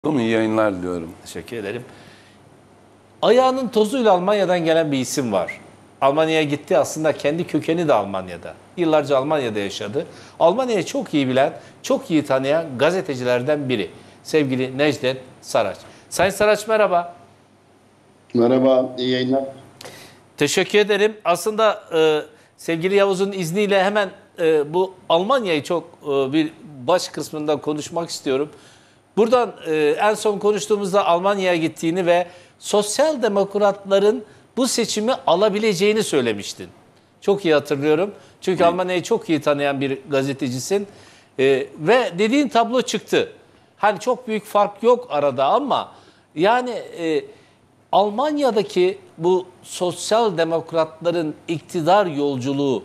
İyi yayınlar diliyorum. Teşekkür ederim. Ayağının tozuyla Almanya'dan gelen bir isim var. Almanya'ya gitti, aslında kendi kökeni de Almanya'da. Yıllarca Almanya'da yaşadı. Almanya'yı çok iyi bilen, çok iyi tanıyan gazetecilerden biri. Sevgili Necdet Saraç. Sayın Saraç, merhaba. Merhaba, iyi yayınlar. Teşekkür ederim. Aslında sevgili Yavuz'un izniyle hemen bu Almanya'yı çok bir baş kısmında konuşmak istiyorum. Buradan en son konuştuğumuzda Almanya'ya gittiğini ve sosyal demokratların bu seçimi alabileceğini söylemiştin. Çok iyi hatırlıyorum. Çünkü Almanya'yı çok iyi tanıyan bir gazetecisin. Ve dediğin tablo çıktı. Hani çok büyük fark yok arada ama yani Almanya'daki bu sosyal demokratların iktidar yolculuğu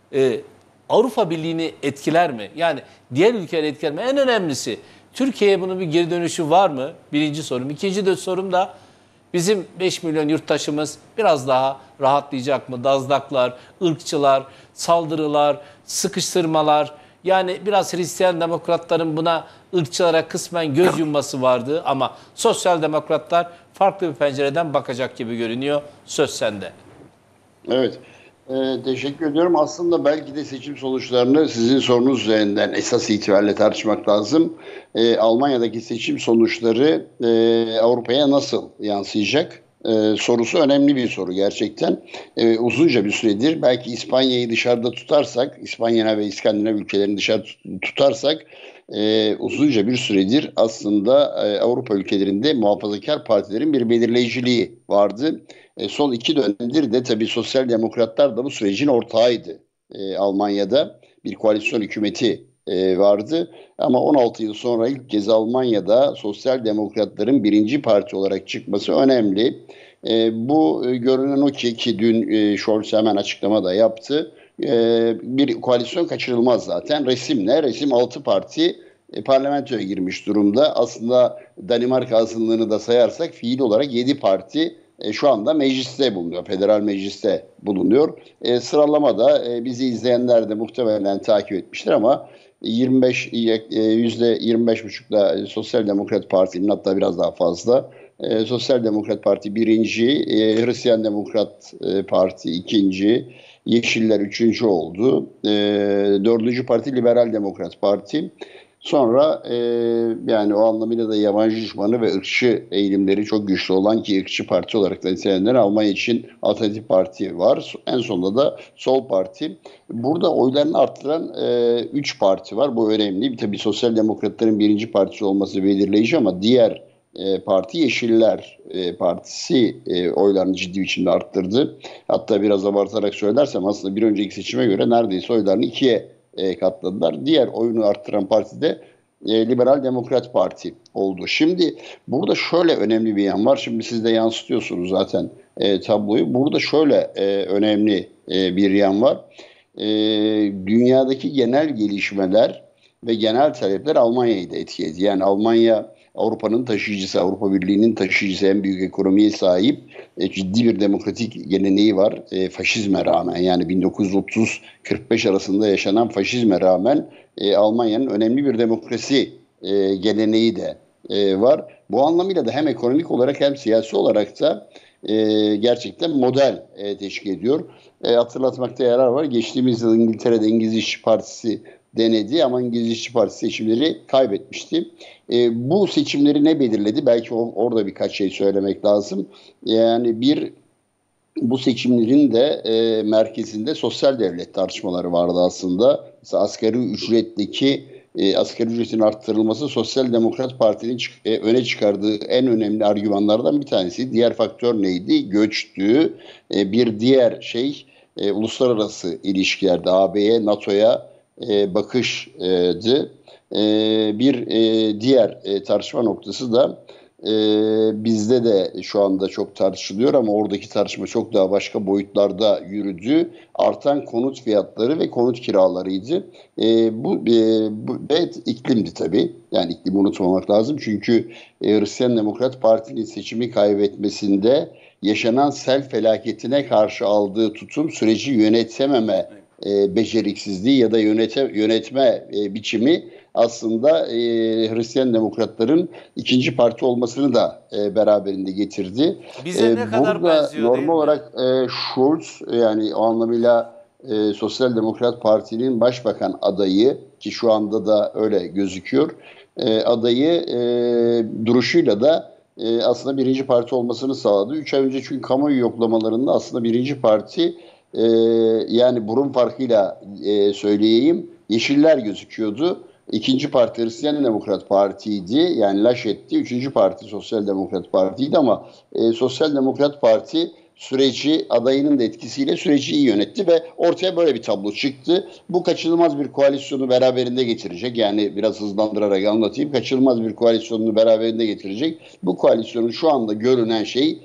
Avrupa Birliği'ni etkiler mi? Yani diğer ülkeleri etkiler mi? En önemlisi, Türkiye'ye bunun bir geri dönüşü var mı? Birinci sorum. İkinci de sorum da bizim 5 milyon yurttaşımız biraz daha rahatlayacak mı? Dazlaklar, ırkçılar, saldırılar, sıkıştırmalar. Yani biraz Hristiyan demokratların buna, ırkçılara kısmen göz yumması vardı ama sosyal demokratlar farklı bir pencereden bakacak gibi görünüyor. Söz sende. Evet, teşekkür ediyorum. Aslında belki de seçim sonuçlarını sizin sorunuz üzerinden esas itibariyle tartışmak lazım. Almanya'daki seçim sonuçları Avrupa'ya nasıl yansıyacak? Sorusu önemli bir soru gerçekten. Uzunca bir süredir belki İspanya'yı dışarıda tutarsak, İspanya ve İskandinav ülkelerini dışarıda tutarsak uzunca bir süredir aslında Avrupa ülkelerinde muhafazakar partilerin bir belirleyiciliği vardı. Son iki dönemdir de tabii sosyal demokratlar da bu sürecin ortağıydı. Almanya'da bir koalisyon hükümeti vardı. Ama 16 yıl sonra ilk kez Almanya'da sosyal demokratların birinci parti olarak çıkması önemli. Bu görünen o ki dün Scholz hemen açıklama da yaptı. Bir koalisyon kaçırılmaz zaten. Resim ne? Resim 6 parti parlamentoya girmiş durumda. Aslında Danimarka azınlığını da sayarsak fiil olarak 7 parti şu anda mecliste bulunuyor. Federal mecliste bulunuyor. Sıralamada bizi izleyenler de muhtemelen takip etmiştir ama %25,5'da Sosyal Demokrat Parti'nin, hatta biraz daha fazla. Sosyal Demokrat Parti birinci, Hristiyan Demokrat Parti ikinci, Yeşiller üçüncü oldu. Dördüncü parti Liberal Demokrat Parti. Sonra yani o anlamıyla da yabancı düşmanı ve ırkçı eğilimleri çok güçlü olan, ki ırkçı parti olarak da nitelendiren Almanya için Alternatif Parti var. En sonunda da Sol Parti. Burada oylarını arttıran 3 parti var. Bu önemli. Tabii Sosyal Demokratların birinci partisi olması belirleyici ama diğer parti Yeşiller Partisi oylarını ciddi biçimde arttırdı. Hatta biraz abartarak söylersem aslında bir önceki seçime göre neredeyse oylarını ikiye katladılar. Diğer oyunu arttıran parti de Liberal Demokrat Parti oldu. Şimdi burada şöyle önemli bir yan var. Şimdi siz de yansıtıyorsunuz zaten tabloyu. Burada şöyle önemli bir yan var. Dünyadaki genel gelişmeler ve genel talepler Almanya'yı da etkiledi. Yani Almanya Avrupa'nın taşıyıcısı, Avrupa Birliği'nin taşıyıcısı, en büyük ekonomiye sahip, ciddi bir demokratik geleneği var. Faşizme rağmen, yani 1930-45 arasında yaşanan faşizme rağmen Almanya'nın önemli bir demokrasi geleneği de var. Bu anlamıyla da hem ekonomik olarak hem siyasi olarak da gerçekten model teşkil ediyor. Hatırlatmakta yarar var. Geçtiğimiz yıl İngiltere'de İngiliz İşçi Partisi denedi ama İngiliz İşçi Partisi seçimleri kaybetmişti. Bu seçimleri ne belirledi? Belki orada birkaç şey söylemek lazım. Yani bu seçimlerin de merkezinde sosyal devlet tartışmaları vardı aslında. Mesela asgari ücretin arttırılması Sosyal Demokrat Parti'nin öne çıkardığı en önemli argümanlardan bir tanesi. Diğer faktör neydi? Göçtü. Bir diğer şey uluslararası ilişkilerde AB'ye, NATO'ya bakıştı. Bir diğer tartışma noktası da bizde de şu anda çok tartışılıyor ama oradaki tartışma çok daha başka boyutlarda yürüdü. Artan konut fiyatları ve konut kiralarıydı. Bu ve iklimdi tabii. Yani iklimi unutmamak lazım. Çünkü Hristiyan Demokrat Parti'nin seçimi kaybetmesinde yaşanan sel felaketine karşı aldığı tutum, süreci yönetememe beceriksizliği ya da yönetme biçimi aslında Hristiyan Demokratların ikinci parti olmasını da beraberinde getirdi. Bize ne kadar Burada benziyor değil normal mi? olarak Scholz, yani o anlamıyla Sosyal Demokrat Parti'nin başbakan adayı, ki şu anda da öyle gözüküyor, adayı duruşuyla da aslında birinci parti olmasını sağladı. 3 ay önce çünkü kamuoyu yoklamalarında aslında birinci parti, yani burun farkıyla söyleyeyim, Yeşiller gözüküyordu. İkinci parti Hristiyan Demokrat Parti'ydi. Yani Laşet'ti. Üçüncü parti Sosyal Demokrat Parti'ydi ama Sosyal Demokrat Parti süreci, adayının da etkisiyle süreci iyi yönetti ve ortaya böyle bir tablo çıktı. Bu kaçınılmaz bir koalisyonu beraberinde getirecek. Yani biraz hızlandırarak anlatayım. Kaçınılmaz bir koalisyonunu beraberinde getirecek. Bu koalisyonun şu anda görünen şey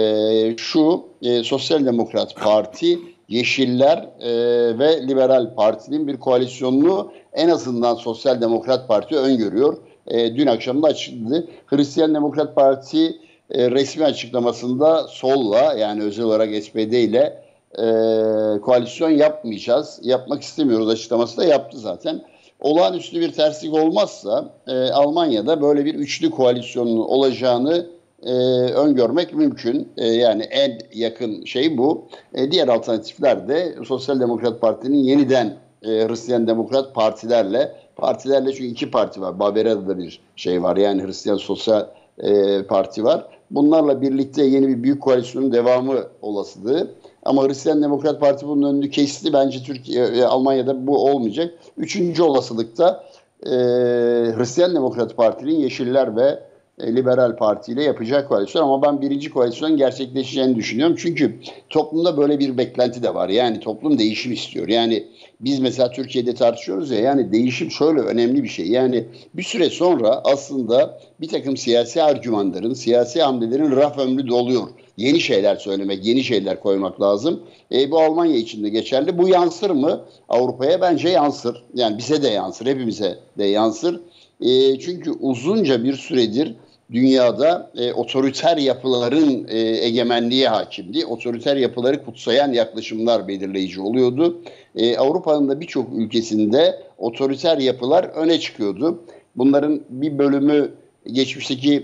Sosyal Demokrat Parti, Yeşiller ve Liberal Parti'nin bir koalisyonunu en azından Sosyal Demokrat Parti öngörüyor. Dün akşam da açıkladı. Hristiyan Demokrat Parti resmi açıklamasında solla, yani özel olarak SPD ile koalisyon yapmayacağız, yapmak istemiyoruz açıklaması da yaptı zaten. Olağanüstü bir terslik olmazsa Almanya'da böyle bir üçlü koalisyonun olacağını öngörmek mümkün. Yani en yakın şey bu. Diğer alternatifler de Sosyal Demokrat Parti'nin yeniden Hristiyan Demokrat partilerle, çünkü iki parti var. Bavyera'da da bir şey var. Yani Hristiyan Sosyal Parti var. Bunlarla birlikte yeni bir büyük koalisyonun devamı olasılığı. Ama Hristiyan Demokrat Parti bunun önünü kesti. Bence Almanya'da bu olmayacak. Üçüncü olasılıkta Hristiyan Demokrat Parti'nin Yeşiller ve Liberal Parti ile yapacağı koalisyon, ama ben birinci koalisyonun gerçekleşeceğini düşünüyorum. Çünkü toplumda böyle bir beklenti de var. Yani toplum değişim istiyor. Yani biz mesela Türkiye'de tartışıyoruz ya, yani değişim şöyle önemli bir şey. Yani bir süre sonra aslında bir takım siyasi argümanların, siyasi hamlelerin raf ömrü doluyor. Yeni şeyler söylemek, yeni şeyler koymak lazım. Bu Almanya için de geçerli. Bu yansır mı Avrupa'ya? Bence yansır. Yani bize de yansır, hepimize de yansır. Çünkü uzunca bir süredir dünyada otoriter yapıların egemenliğe hakimdi. Otoriter yapıları kutsayan yaklaşımlar belirleyici oluyordu. Avrupa'nın da birçok ülkesinde otoriter yapılar öne çıkıyordu. Bunların bir bölümü geçmişteki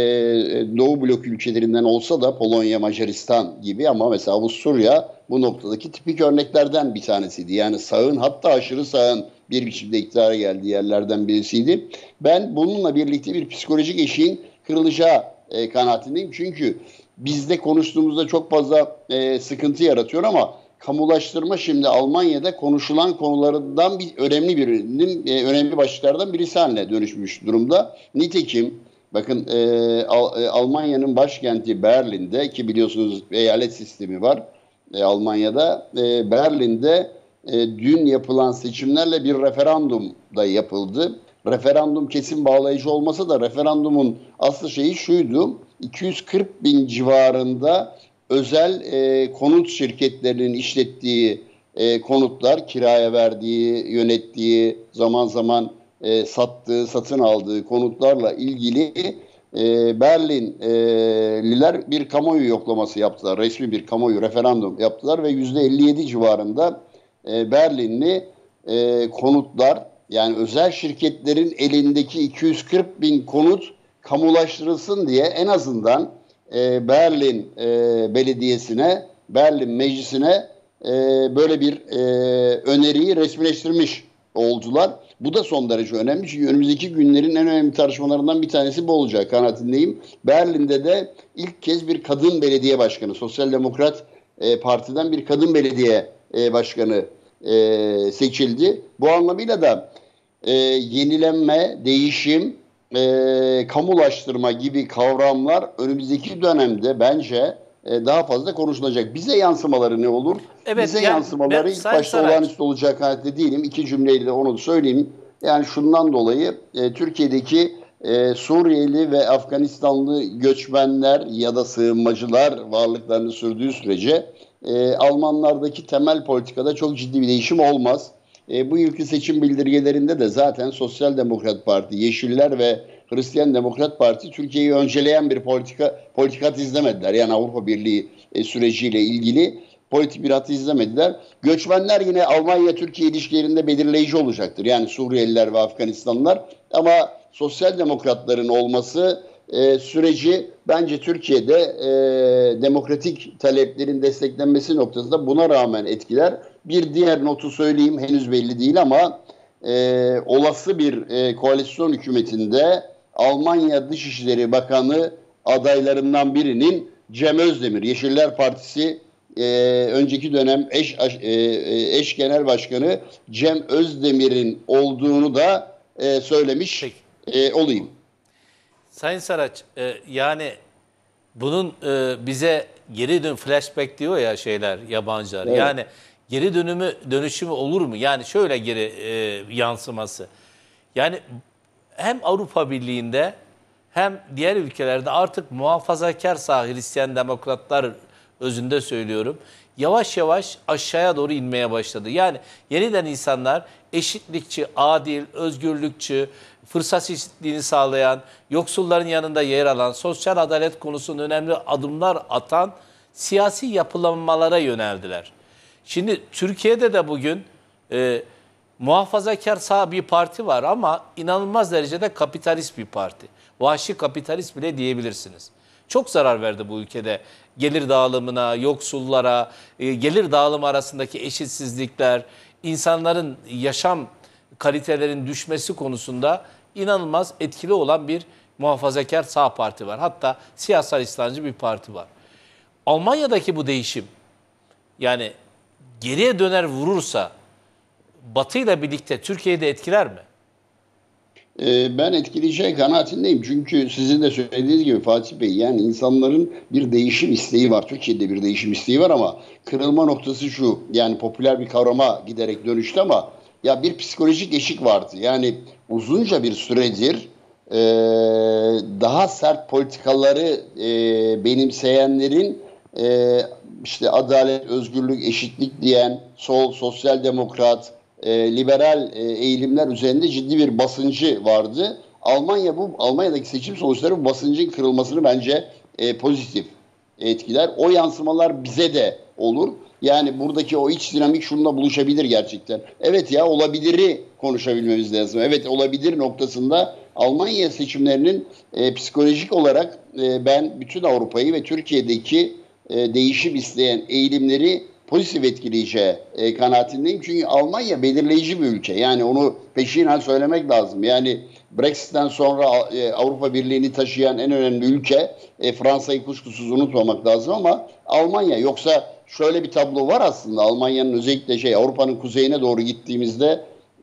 Doğu blok ülkelerinden olsa da, Polonya, Macaristan gibi, ama mesela Avusturya bu noktadaki tipik örneklerden bir tanesiydi. Yani sağın, hatta aşırı sağın bir biçimde iktidara geldiği yerlerden birisiydi. Ben bununla birlikte bir psikolojik eşiğin kırılacağı kanaatindeyim. Çünkü bizde konuştuğumuzda çok fazla sıkıntı yaratıyor, ama kamulaştırma şimdi Almanya'da konuşulan konulardan önemli başlıklardan birisi haline dönüşmüş durumda. Nitekim bakın, Almanya'nın başkenti Berlin'de, ki biliyorsunuz eyalet sistemi var Almanya'da, Berlin'de dün yapılan seçimlerle bir referandum da yapıldı. Referandum kesin bağlayıcı olmasa da referandumun aslı şeyi şuydu: 240 bin civarında özel konut şirketlerinin işlettiği konutlar, kiraya verdiği, yönettiği, zaman zaman sattığı, satın aldığı konutlarla ilgili Berlinliler bir kamuoyu yoklaması yaptılar. Resmi bir kamuoyu referandum yaptılar ve %57 civarında Berlinli konutlar, yani özel şirketlerin elindeki 240 bin konut kamulaştırılsın diye en azından Berlin Belediyesi'ne, Berlin Meclisi'ne böyle bir öneriyi resmileştirmiş oldular. Bu da son derece önemli, çünkü önümüzdeki günlerin en önemli tartışmalarından bir tanesi bu olacak kanaatindeyim. Berlin'de de ilk kez bir kadın belediye başkanı, Sosyal Demokrat Parti'den bir kadın belediye başkanı seçildi. Bu anlamıyla da yenilenme, değişim, kamulaştırma gibi kavramlar önümüzdeki dönemde bence daha fazla konuşulacak. Bize yansımaları ne olur? Evet, Bize yani yansımaları ilk başta olağanüstü olacak kanaatinde değilim. İki cümleyle de onu da söyleyeyim. Yani şundan dolayı Türkiye'deki Suriyeli ve Afganistanlı göçmenler ya da sığınmacılar varlıklarını sürdüğü sürece Almanlardaki temel politikada çok ciddi bir değişim olmaz. Bu yılki seçim bildirgelerinde de zaten Sosyal Demokrat Parti, Yeşiller ve Hristiyan Demokrat Parti Türkiye'yi önceleyen bir politikat izlemediler. Yani Avrupa Birliği süreciyle ilgili. politik bir hatı izlemediler. Göçmenler yine Almanya-Türkiye ilişkilerinde belirleyici olacaktır. Yani Suriyeliler ve Afganistanlılar. Ama sosyal demokratların olması süreci bence Türkiye'de demokratik taleplerin desteklenmesi noktasında buna rağmen etkiler. Bir diğer notu söyleyeyim, henüz belli değil ama olası bir koalisyon hükümetinde Almanya Dışişleri Bakanı adaylarından birinin Cem Özdemir, Yeşiller Partisi önceki dönem eş genel başkanı Cem Özdemir'in olduğunu da söylemiş olayım. Sayın Saraç, yani bunun bize geri dön flashback diyor ya şeyler, yabancılar. Evet. Yani geri dönüşümü olur mu? Yani şöyle geri yansıması. Yani hem Avrupa Birliği'nde hem diğer ülkelerde artık muhafazakar sağ Hristiyan demokratlar özünde söylüyorum, yavaş yavaş aşağıya doğru inmeye başladı. Yani yeniden insanlar eşitlikçi, adil, özgürlükçü, fırsat eşitliğini sağlayan, yoksulların yanında yer alan, sosyal adalet konusunda önemli adımlar atan siyasi yapılanmalara yöneldiler. Şimdi Türkiye'de de bugün muhafazakar sağ bir parti var ama inanılmaz derecede kapitalist bir parti. Vahşi kapitalist bile diyebilirsiniz. Çok zarar verdi bu ülkede gelir dağılımına, yoksullara, gelir dağılımı arasındaki eşitsizlikler, insanların yaşam kalitelerinin düşmesi konusunda inanılmaz etkili olan bir muhafazakar sağ parti var. Hatta siyasal İslamcı bir parti var. Almanya'daki bu değişim, yani geriye döner vurursa Batı ile birlikte Türkiye'yi de etkiler mi? Ben etkileyeceği kanaatindeyim. Çünkü sizin de söylediğiniz gibi Fatih Bey, yani insanların bir değişim isteği var. Türkiye'de bir değişim isteği var ama kırılma noktası şu. Yani popüler bir kavrama giderek dönüştü ama ya bir psikolojik eşik vardı. Yani uzunca bir süredir e, daha sert politikaları benimseyenlerin işte adalet, özgürlük, eşitlik diyen sol, sosyal demokrat, liberal eğilimler üzerinde ciddi bir basıncı vardı. Almanya'daki seçim sonuçları bu basıncın kırılmasını bence pozitif etkiler. O yansımalar bize de olur. Yani buradaki o iç dinamik şununla buluşabilir gerçekten. Evet ya, olabiliri konuşabilmemiz lazım. Evet, olabilir noktasında Almanya seçimlerinin psikolojik olarak ben bütün Avrupa'yı ve Türkiye'deki değişim isteyen eğilimleri pozitif etkileyeceği kanaatindeyim. Çünkü Almanya belirleyici bir ülke. Yani onu peşinen söylemek lazım. Yani Brexit'ten sonra Avrupa Birliği'ni taşıyan en önemli ülke, Fransa'yı kuşkusuz unutmamak lazım ama Almanya. Yoksa şöyle bir tablo var aslında. Almanya'nın özellikle Avrupa'nın kuzeyine doğru gittiğimizde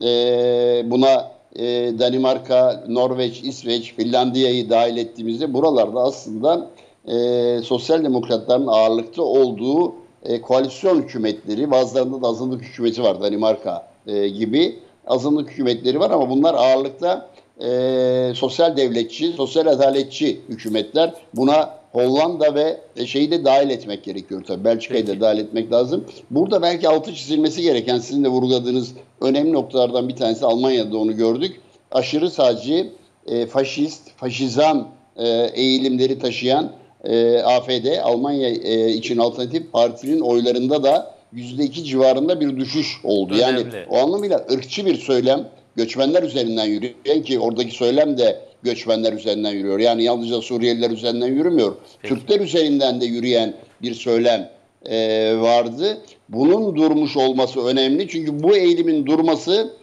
buna Danimarka, Norveç, İsveç, Finlandiya'yı dahil ettiğimizde buralarda aslında sosyal demokratların ağırlıkta olduğu koalisyon hükümetleri, bazılarında da azınlık hükümeti var, Danimarka gibi azınlık hükümetleri var ama bunlar ağırlıkta sosyal devletçi, sosyal adaletçi hükümetler. Buna Hollanda ve şeyi de dahil etmek gerekiyor tabii. Belçika'yı da dahil etmek lazım. Burada belki altı çizilmesi gereken, sizin de vurguladığınız önemli noktalardan bir tanesi, Almanya'da onu gördük. Aşırı sağcı, faşist, faşizan eğilimleri taşıyan AfD, Almanya için Alternatif Parti'nin oylarında da %2 civarında bir düşüş oldu. Önemli. Yani o anlamıyla ırkçı bir söylem, göçmenler üzerinden yürüyor ki oradaki söylem de göçmenler üzerinden yürüyor. Yani yalnızca Suriyeliler üzerinden yürümüyor. Peki. Türkler üzerinden de yürüyen bir söylem vardı. Bunun durmuş olması önemli. Çünkü bu eğilimin durması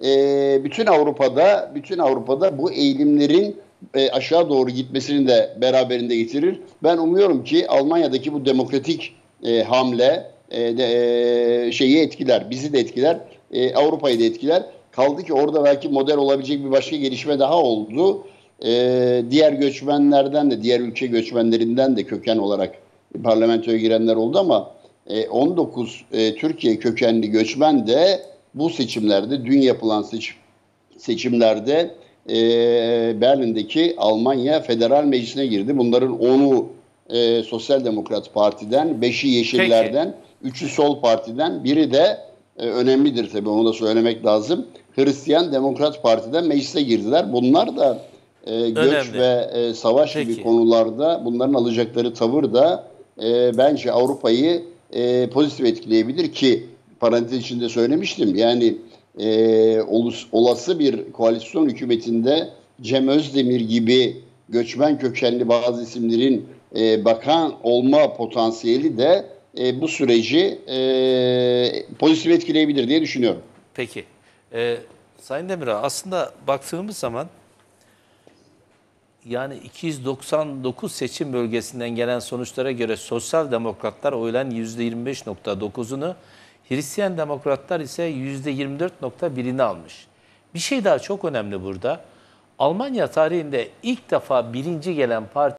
bütün Avrupa'da bu eğilimlerin aşağı doğru gitmesini de beraberinde getirir. Ben umuyorum ki Almanya'daki bu demokratik hamle şeyi etkiler, bizi de etkiler, Avrupa'yı da etkiler. Kaldı ki orada belki model olabilecek bir başka gelişme daha oldu. Diğer göçmenlerden de, diğer ülke göçmenlerinden de köken olarak parlamentoya girenler oldu ama 19 Türkiye kökenli göçmen de bu seçimlerde, dün yapılan seçimlerde Berlin'deki Almanya Federal Meclisi'ne girdi. Bunların 10'u Sosyal Demokrat Parti'den, 5'i Yeşiller'den, 3'ü Sol Parti'den, biri de önemlidir tabii, onu da söylemek lazım, Hristiyan Demokrat Parti'den meclise girdiler. Bunlar da göç ve savaş gibi konularda bunların alacakları tavır da bence Avrupa'yı pozitif etkileyebilir ki parantez içinde söylemiştim. Yani olası bir koalisyon hükümetinde Cem Özdemir gibi göçmen kökenli bazı isimlerin bakan olma potansiyeli de bu süreci pozitif etkileyebilir diye düşünüyorum. Peki. Sayın Demirağ, aslında baktığımız zaman yani 299 seçim bölgesinden gelen sonuçlara göre Sosyal Demokratlar oyların %25.9'unu, Hristiyan Demokratlar ise %24.1'ini almış. Bir şey daha çok önemli burada. Almanya tarihinde ilk defa birinci gelen parti